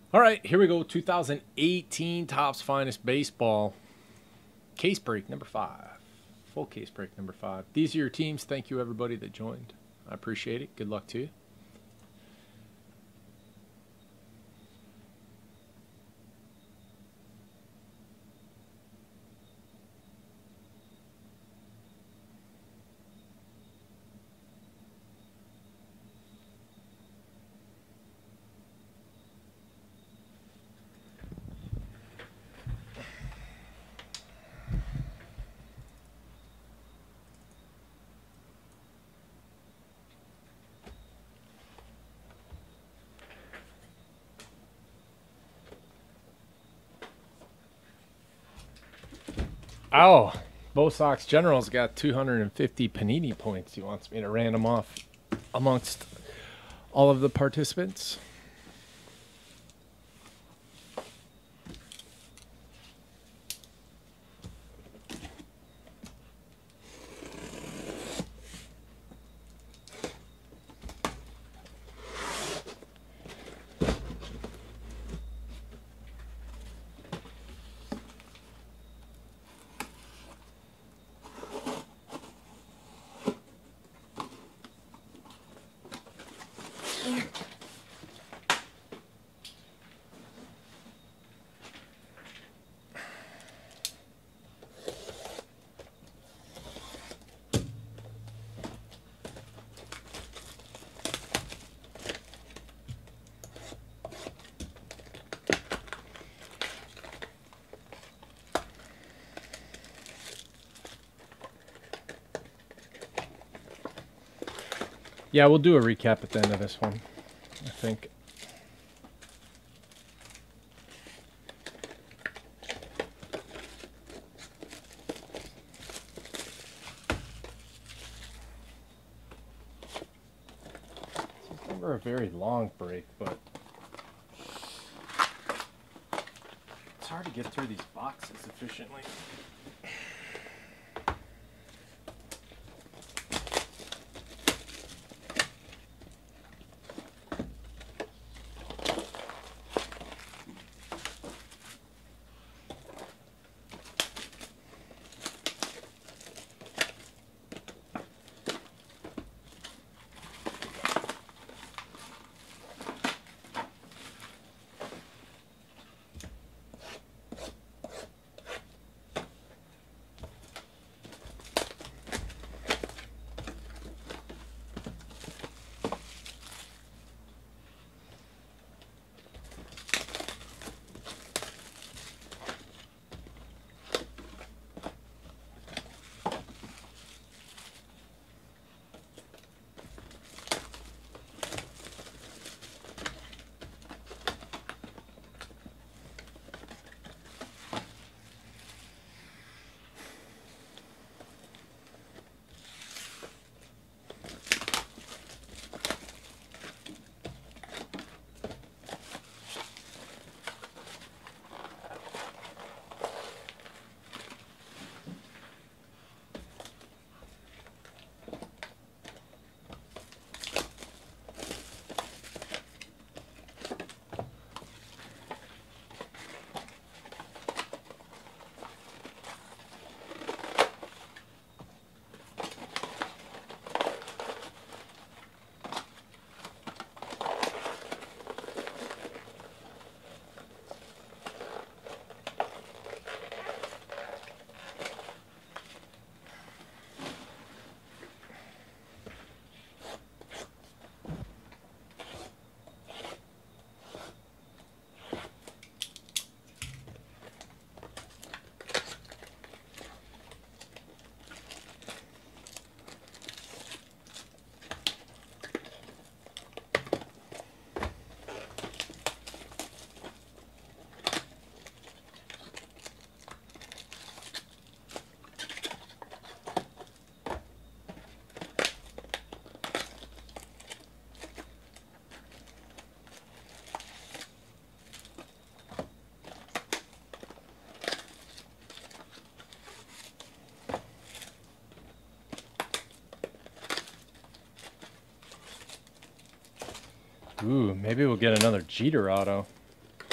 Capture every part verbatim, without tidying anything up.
All right, here we go. two thousand eighteen Topps Finest Baseball. Case break number five. Full case break number five. These are your teams. Thank you, everybody that joined. I appreciate it. Good luck to you. Oh, Bo Sox General's got two hundred fifty Panini points. He wants me to random off amongst all of the participants. Yeah, we'll do a recap at the end of this one, I think. It's never a very long break, but it's hard to get through these boxes efficiently. Ooh, maybe we'll get another Jeter auto.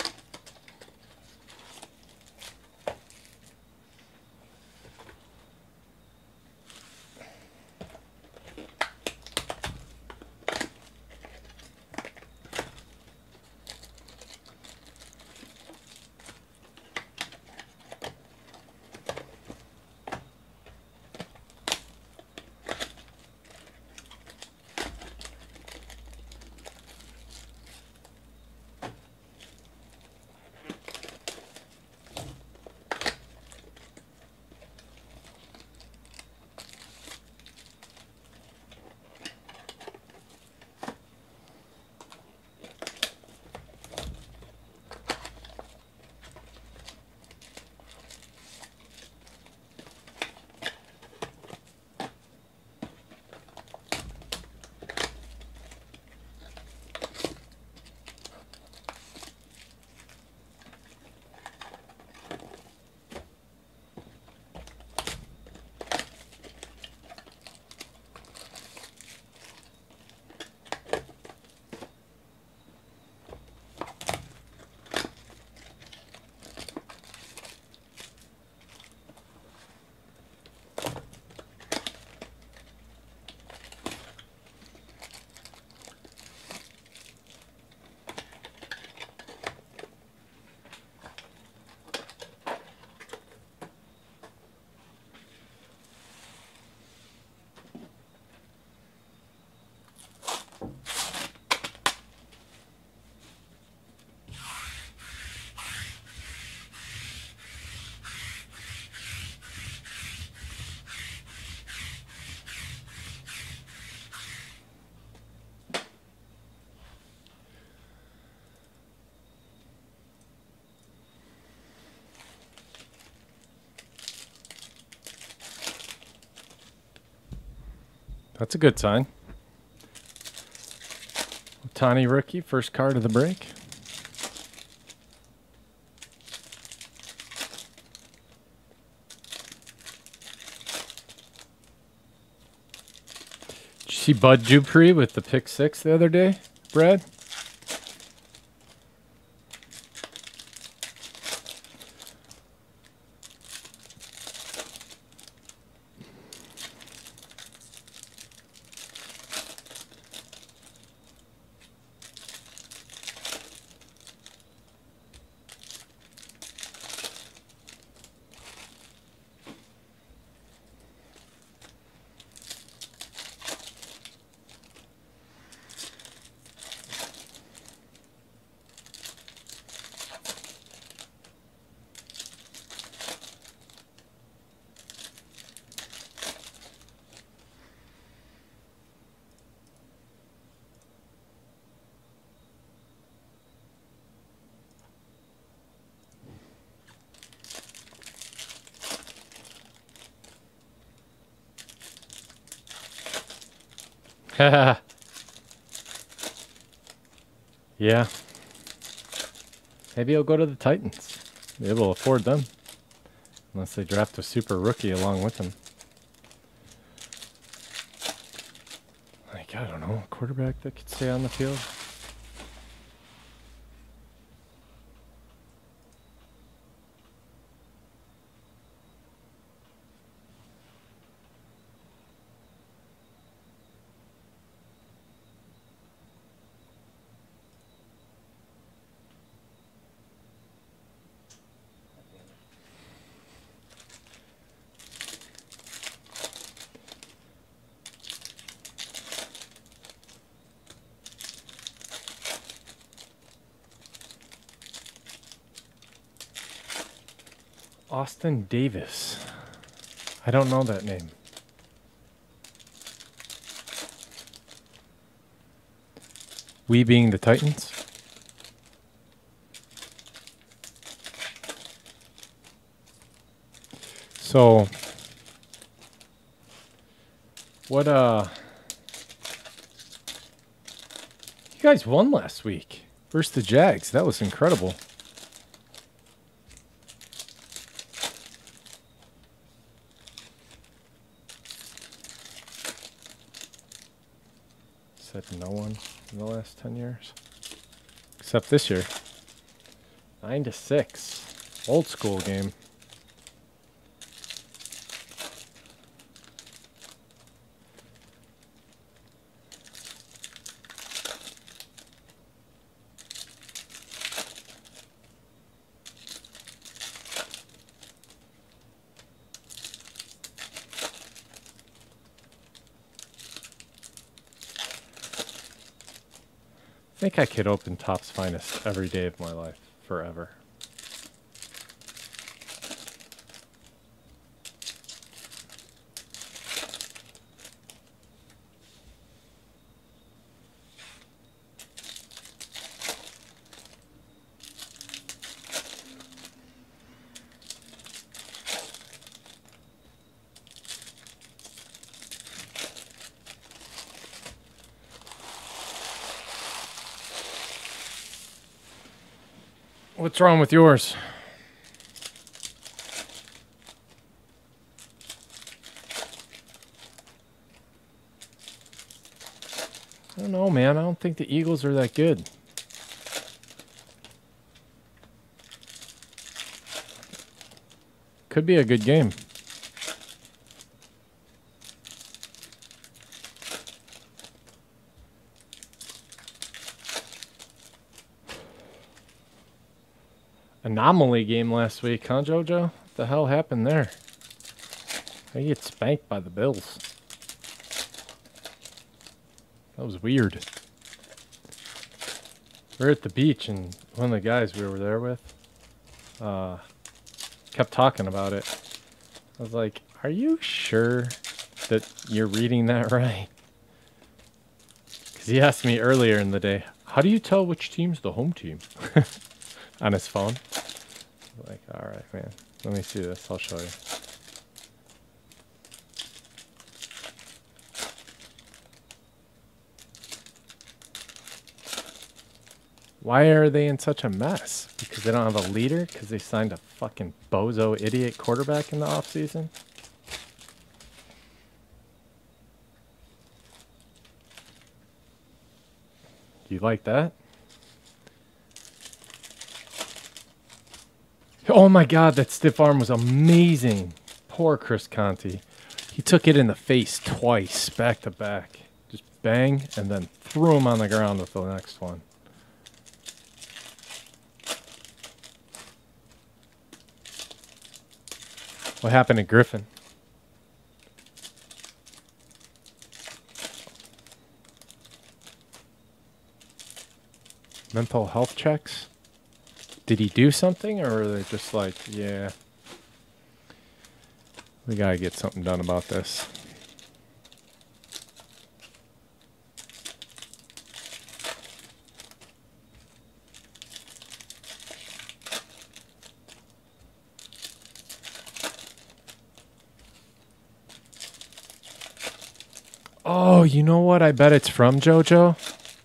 That's a good sign. Ohtani rookie, first card of the break. Did you see Bud Dupree with the pick six the other day, Brad? Yeah. Maybe he'll go to the Titans. They will afford them. Unless they draft a super rookie along with him. Like, I don't know, a quarterback that could stay on the field. Austin Davis. I don't know that name. We being the Titans? So, what, uh, you guys won last week versus the Jags. That was incredible. Said no one in the last ten years. Except this year. Nine to six. Old school game. I think I could open Topps Finest every day of my life, forever. What's wrong with yours? I don't know, man. I don't think the Eagles are that good. Could be a good game. Anomaly game last week, huh, JoJo? What the hell happened there? I get spanked by the Bills. That was weird. We were at the beach, and one of the guys we were there with uh, kept talking about it. I was like, are you sure that you're reading that right? Because he asked me earlier in the day, how do you tell which team's the home team? On his phone. Like, all right, man. Let me see this. I'll show you. Why are they in such a mess? Because they don't have a leader? Because they signed a fucking bozo idiot quarterback in the offseason? You like that? Oh my god, that stiff arm was amazing. Poor Chris Conti. He took it in the face twice, back to back. Just bang, and then threw him on the ground with the next one. What happened to Griffin? Mental health checks? Did he do something, or are they just like, yeah, we gotta get something done about this? Oh, you know what I bet it's from, JoJo?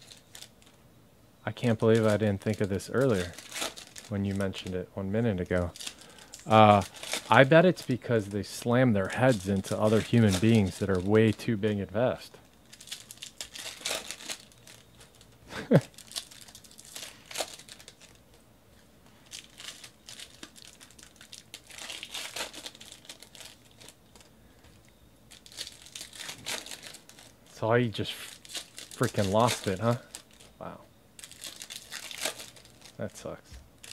I can't believe I didn't think of this earlier when you mentioned it one minute ago. Uh, I bet it's because they slam their heads into other human beings that are way too big and fast. So he just freaking lost it, huh? Wow. That sucks.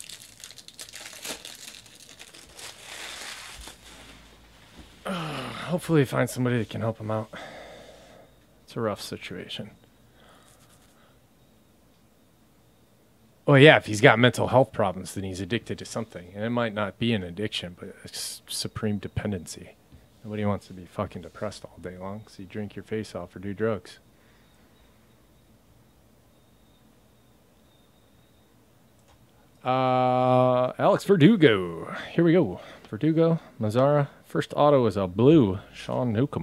Hopefully find somebody that can help him out. It's a rough situation. Oh yeah, if he's got mental health problems, then he's addicted to something. And it might not be an addiction, but it's supreme dependency. Nobody wants to be fucking depressed all day long, so you drink your face off or do drugs. Uh, Alex Verdugo. Here we go. Verdugo, Mazzara. First auto is a blue Sean Newcomb.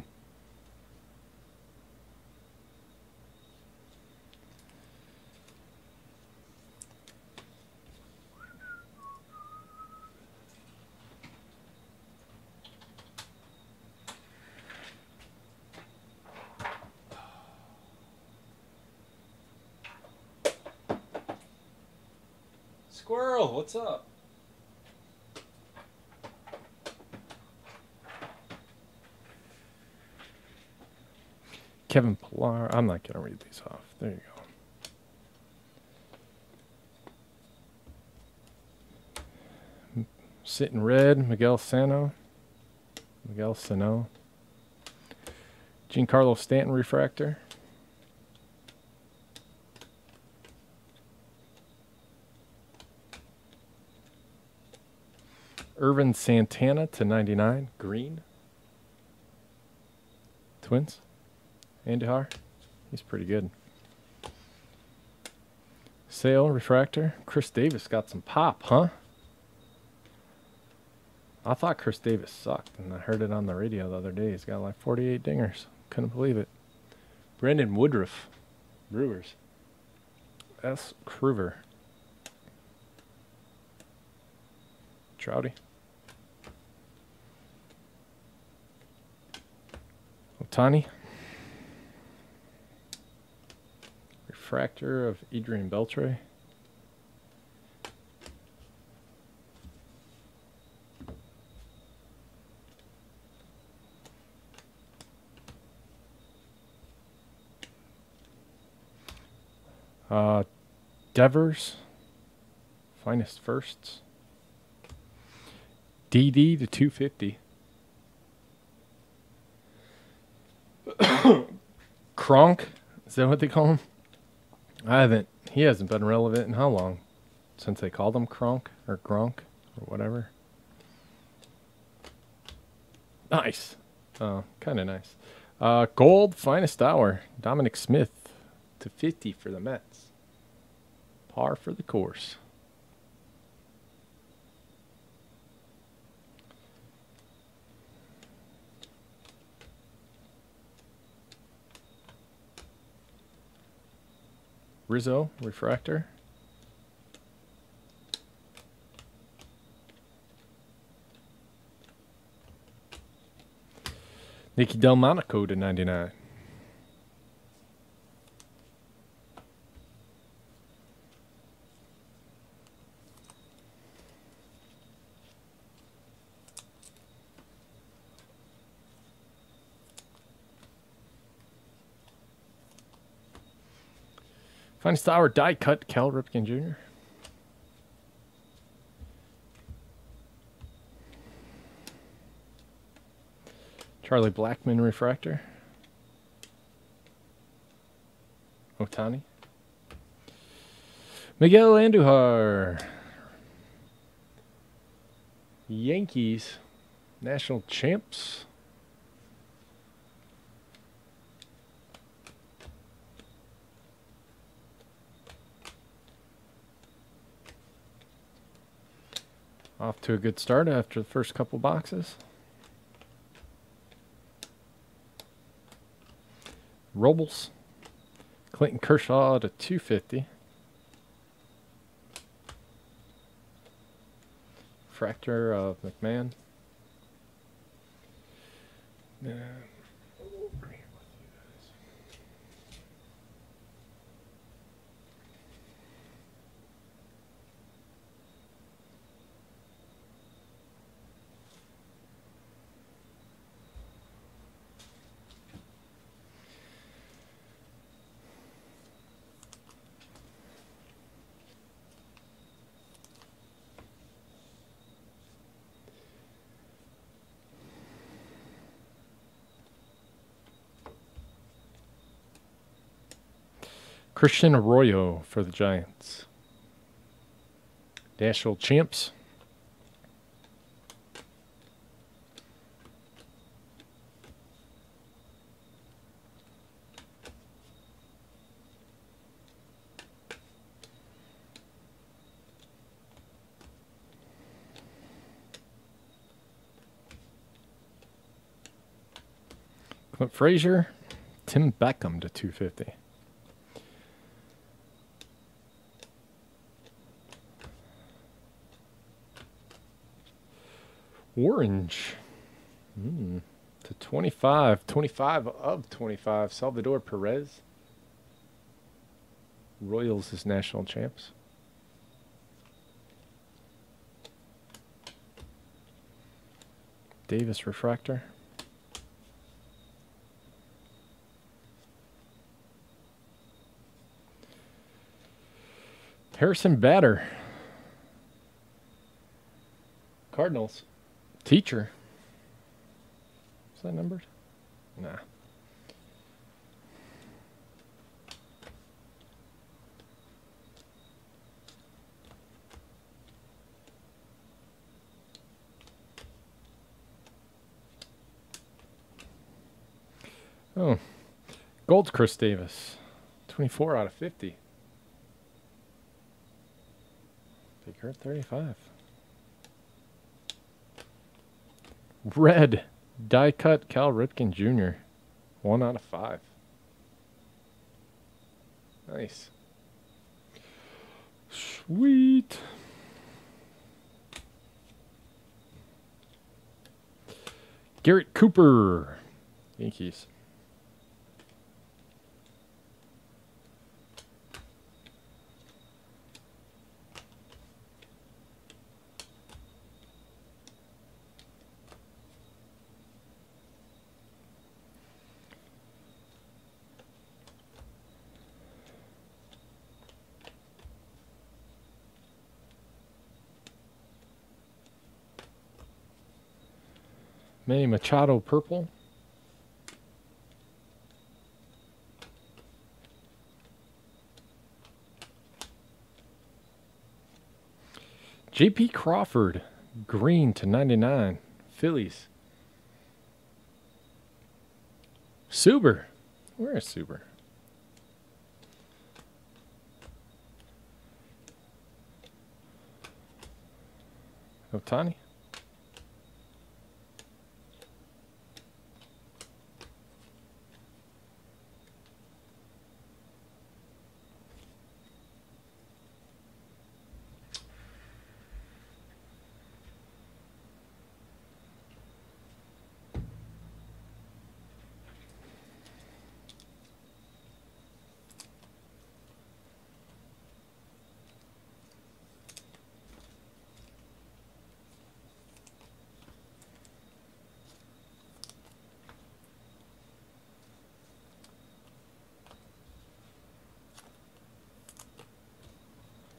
Squirrel, what's up? Kevin Pillar. I'm not going to read these off. There you go. Sitting red, Miguel Sano. Miguel Sano. Giancarlo Stanton refractor. Irvin Santana to ninety-nine, green. Twins. Andihar. He's pretty good. Sale, refractor. Chris Davis got some pop, huh? I thought Chris Davis sucked, and I heard it on the radio the other day. He's got like forty-eight dingers. Couldn't believe it. Brandon Woodruff, Brewers. S. Kruger. Trouty. Otani. Refractor of Adrian Beltre. Uh, Devers. Finest firsts. D D to two fifty. Kronk, is that what they call him? I haven't. He hasn't been relevant in how long? Since they called him Kronk or Gronk or whatever. Nice. Oh, kind of nice. Uh, gold, finest hour. Dominic Smith to fifty for the Mets. Par for the course. Rizzo, refractor. Nicky Delmonico to ninety-nine. Finest hour die cut, Cal Ripken Junior Charlie Blackmon refractor. Otani. Miguel Andujar. Yankees. National champs. Off to a good start after the first couple boxes. Robles. Clayton Kershaw to two fifty. Fractor of McMahon. Yeah. Christian Arroyo for the Giants. National champs. Clint Frazier. Tim Beckham to two fifty. Orange mm, to twenty-five. twenty-five of twenty-five. Salvador Perez. Royals is national champs. Davis refractor. Harrison Bader. Cardinals. Teacher. Is that numbered? Nah. Oh. Gold's Chris Davis. twenty-four out of fifty. Big Hurt thirty-five. Red. Die cut Cal Ripken Junior One out of five. Nice. Sweet. Garrett Cooper. Yankees. Manny Machado purple. J P Crawford green to ninety-nine. Phillies. Suber. Where is Suber? Otani.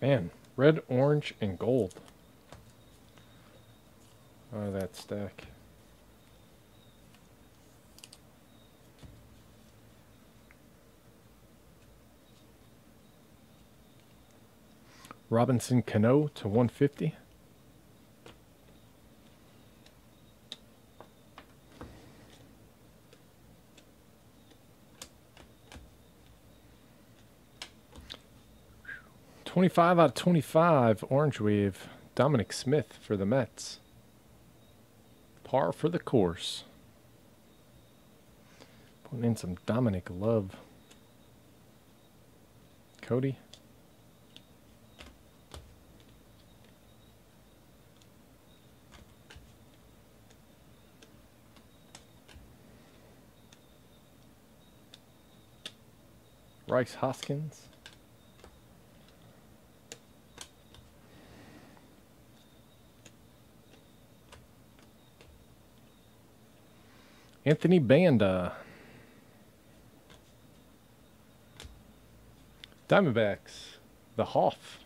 Man, red, orange, and gold. Oh, that stack. Robinson Cano to one fifty. twenty-five out of twenty-five, Orange Wave, Dominic Smith for the Mets. Par for the course. Putting in some Dominic love. Cody. Rice Hoskins. Anthony Banda. Diamondbacks. The Hoff.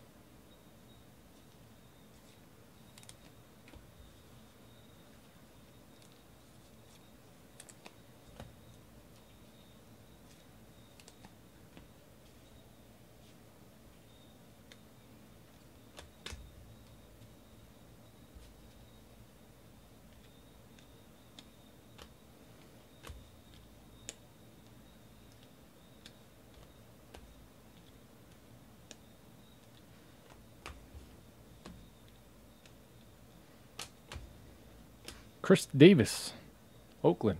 Chris Davis, Oakland.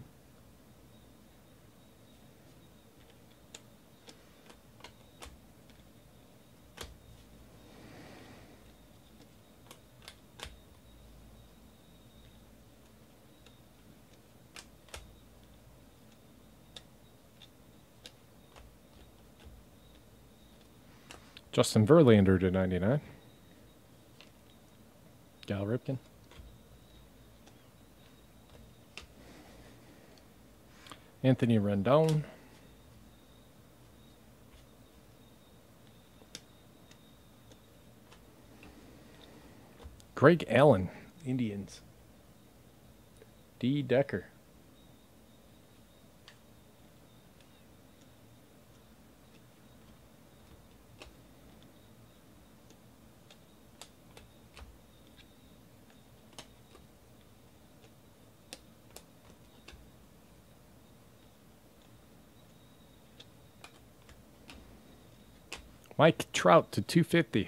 Justin Verlander to ninety-nine. Gal Ripken. Anthony Rendon. Greg Allen, Indians. D. Decker. Mike Trout to two fifty.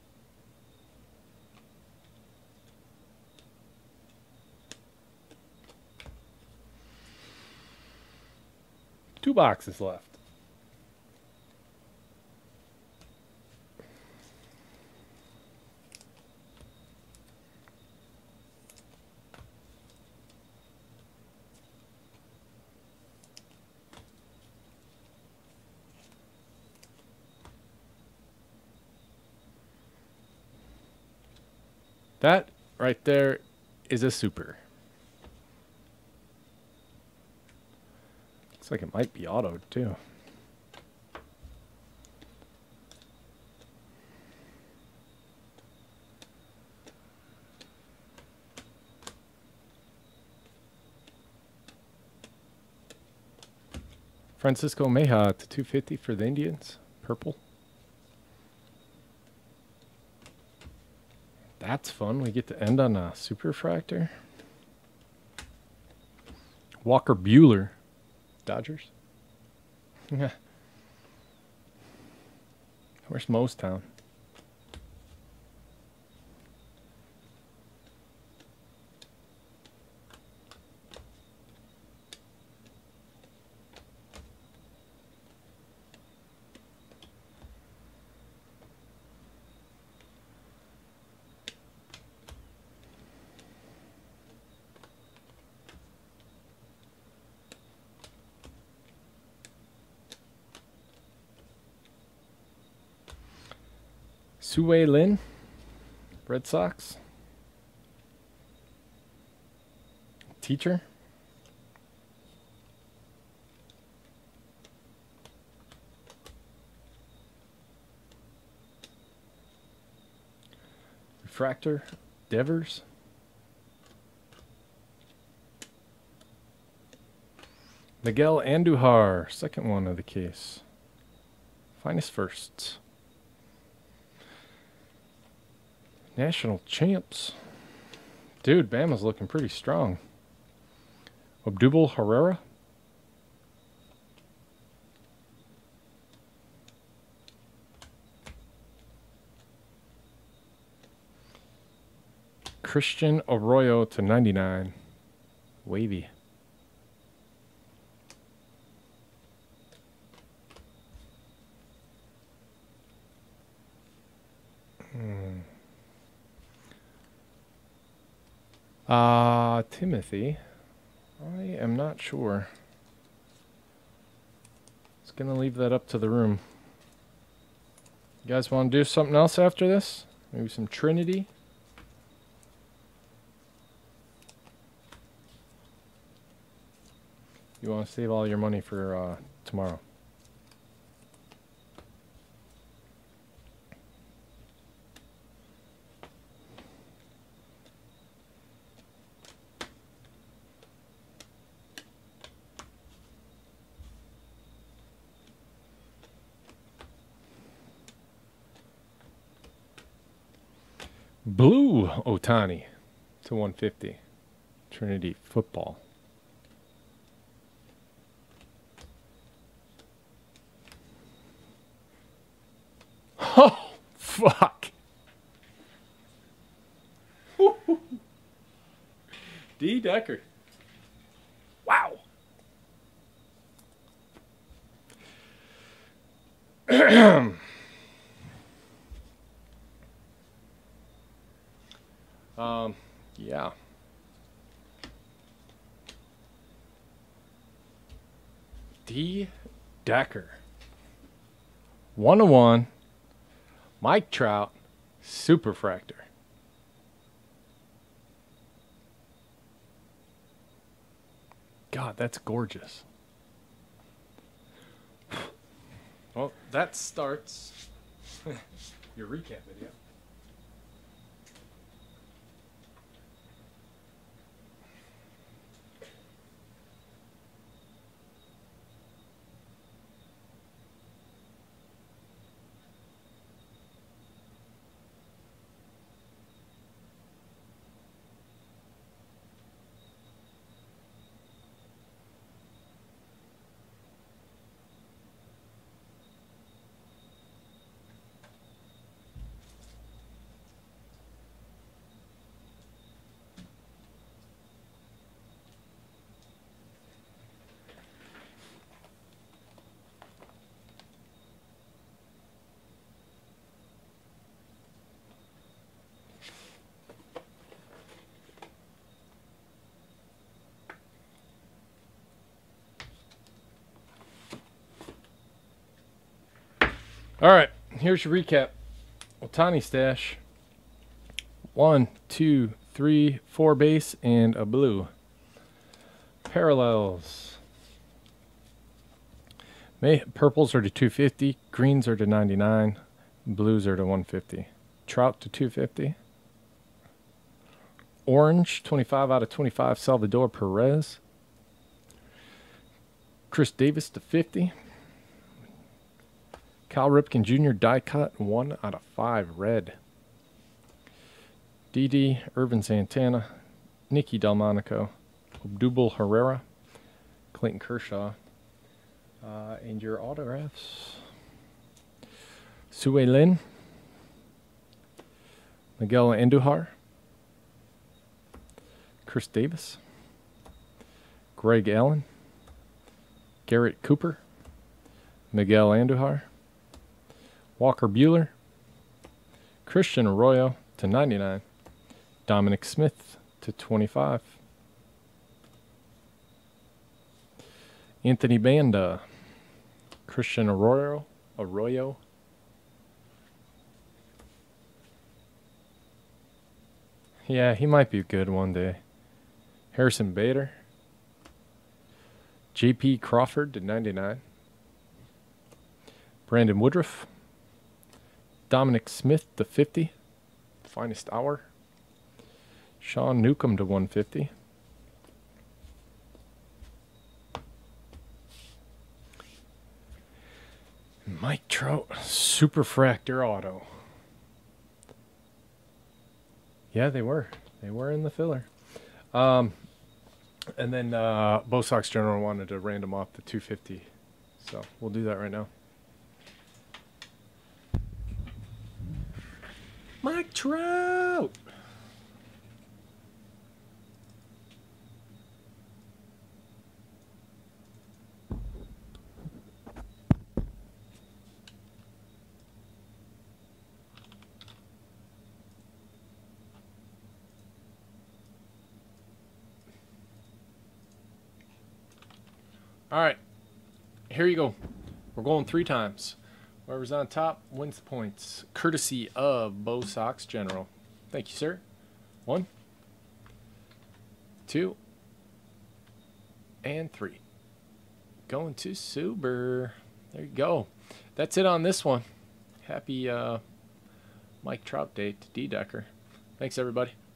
Two boxes left. That right there is a super. Looks like it might be autoed too. Francisco Meja to two fifty for the Indians. Purple. That's fun. We get to end on a superfractor. Walker Buehler, Dodgers. Yeah. Where's Mostown? Sue Lin, Red Sox. Teacher. Refractor, Devers. Miguel Andujar, second one of the case. Finest firsts. National champs. Dude, Bama's looking pretty strong. Obdubel Herrera. Christian Arroyo to ninety-nine. Wavy. Hmm. Uh, Timothy. I am not sure. It's going to leave that up to the room. You guys want to do something else after this? Maybe some Trinity? You want to save all your money for uh, tomorrow? Blue Otani to one fifty. Trinity football. Oh, fuck. D. Decker. Wow. um, yeah. D. Decker. One to one. Mike Trout, Superfractor. God, that's gorgeous. Well, that starts your recap video. All right, here's your recap. Otani stash. One, two, three, four base, and a blue. Parallels. May purples are to two fifty, greens are to ninety-nine, blues are to one fifty. Trout to two fifty. Orange, twenty-five out of twenty-five, Salvador Perez. Chris Davis to fifty. Cal Ripken Junior die cut, one out of five, red. D D, Irvin Santana, Nicky Delmonico, Obdubel Herrera, Clayton Kershaw, uh, and your autographs. Sue Lin, Miguel Andujar, Chris Davis, Greg Allen, Garrett Cooper, Miguel Andujar, Walker Buehler, Christian Arroyo to ninety-nine, Dominic Smith to twenty-five, Anthony Banda, Christian Arroyo, Arroyo, yeah, he might be good one day. Harrison Bader, J P Crawford to ninety-nine, Brandon Woodruff, Dominic Smith to fifty, Finest Hour. Sean Newcomb to one fifty. Mike Trout, Superfractor Auto. Yeah, they were. They were in the filler. Um, and then uh, Bo Sox General wanted to random off the two fifty. So we'll do that right now. Mike Trout. All right, here you go. We're going three times. Whoever's on top wins the points, courtesy of Bo Sox General. Thank you, sir. One, two, and three. Going to Suber. There you go. That's it on this one. Happy uh, Mike Trout Day to D-Decker. Thanks, everybody.